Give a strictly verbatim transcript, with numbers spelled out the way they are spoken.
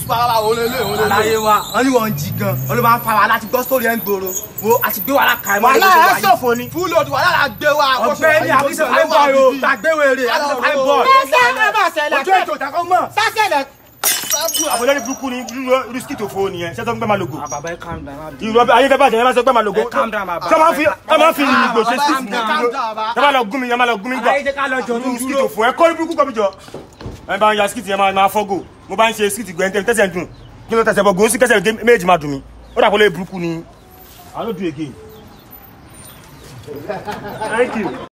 fa wa o le le o le le aláyé wa wọ́n ní wọ́n jí gan wọ́n ló máa ń fa wa láti gbọ́ sórí ẹ̀ ń gbòòrò wo àti gbé wa láka ẹ̀ mọ́ wàhálà ẹ̀ sọ̀fọ̀ ni fúlù ọdún wàhálà la gbé wa ọ̀gbẹ́ ní àbísọ̀ fáìbọ̀ o tàgbéwèrè àbísọ̀ fáìbọ̀ ojú ètò ìtàkọ́ mọ̀ sásẹ̀lẹ̀ àbọ̀lẹ́ni burúkú ni irú skit òfò nìyẹn ṣé tó ń gbẹ́ máa logo ìrọ̀bẹ̀ ayé fẹ́ bàjẹ́ ẹ máa sọ pé máa logo ṣé máa fi ẹ máa fi ìgbò ṣe skit ní ẹ máa lọ gún mi ẹ máa lọ gún mi gbà irú skit òfò ẹ kọ́ burúkú kọ́ mi jọ ẹ bá ń ya skit yẹn máa fọ́gò mo bá ń ṣe skit gbẹ̀ntẹ́ tẹ́sẹ̀ ń dùn kí ló tẹ̀sẹ̀ bọ̀ gòun sí kẹsẹ̀ méjì máa dùn mí ó dà kó lè burúkú ni I don't do again. Thank you.